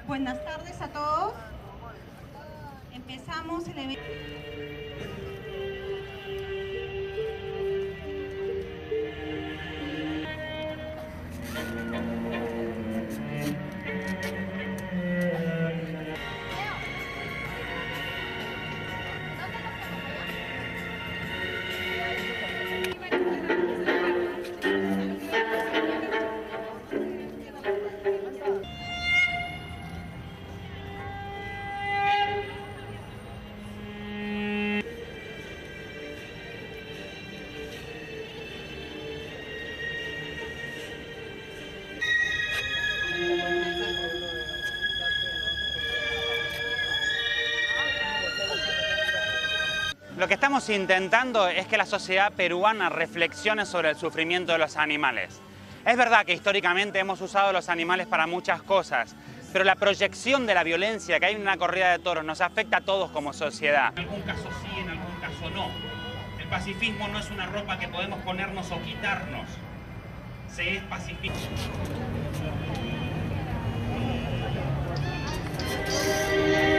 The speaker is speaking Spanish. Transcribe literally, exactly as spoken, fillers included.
Buenas tardes a todos. Empezamos el evento. Lo que estamos intentando es que la sociedad peruana reflexione sobre el sufrimiento de los animales. Es verdad que históricamente hemos usado los animales para muchas cosas, pero la proyección de la violencia que hay en una corrida de toros nos afecta a todos como sociedad. En algún caso sí, en algún caso no. El pacifismo no es una ropa que podemos ponernos o quitarnos. Se es pacifista.